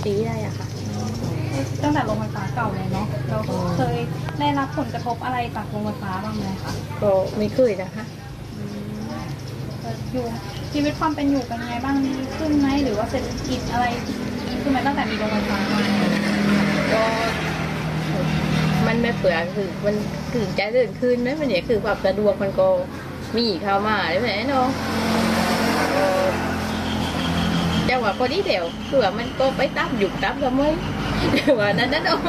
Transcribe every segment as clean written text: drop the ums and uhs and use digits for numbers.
ปีได้อะค่ะตั้งแต่โรงไฟฟ้าเก่าเลยเนาะเราเคยได้รับผลกระทบอะไรจากโรงไฟฟ้าบ้างไหมคะก็ไม่เคยนะคะอยู่ชีวิตความเป็นอยู่เป็นไงบ้างดีขึ้นไหมหรือว่าเศรษฐกิจอะไรดีขึ้นไหมตั้งแต่มีโรงไฟฟ้ามาก็มันไม่เปลือกคือมันคือใจเดินขึ้นไหมมันเนี่ยคือความสะดวกมันก็มีเข้ามาได้ไหมเนาะจังหวะพอดีเดียวคือว่ามันก็ไปตั้มหยุดตั้มทำไมว่านั้นเนาะ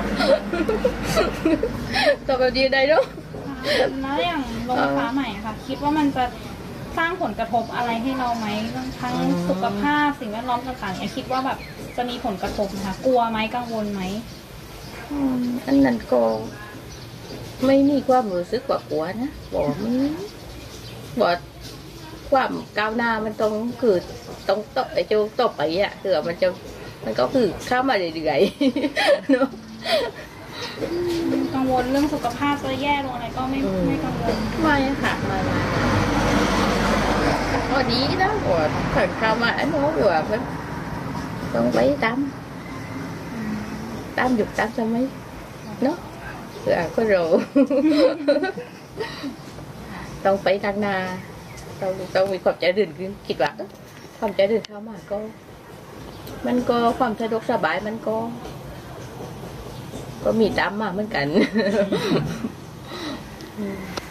ตัวแบบยืนได้เนาะแล้วอย่างโรงไฟฟ้าใหม่ค่ะคิดว่ามันจะสร้างผลกระทบอะไรให้เราไหมทั้งสุขภาพสิ่งแวดล้อมต่างๆเนี่ยคิดว่าแบบจะมีผลกระทบนะคะกลัวไหมกังวลไหมอันนั้นก็ไม่มีความรู้สึกว่ากลัวนะบอกมันบอกความก้าวหน้ามันต้องคือต้องต่อไอ้เจ้าต่อไปอ่ะคือมันก็คือเข้ามาเรื่อยๆเนาะกังวลเรื่องสุขภาพจะแย่ลงอะไรก็ไม่กังวลไม่ค่ะไม่ก็ดีนะว่าผ่านเข้ามาอันนู้นว่ามันต้องไปตามหยุดตามทำไมเนาะคือก็รู้ต้องไปทางนาต้องมีความใจเดินขึ้นคิดว่าความใจเดินเข้ามาก็มันก็ความสะดวกสบายมันก็มีตามมาเหมือนกัน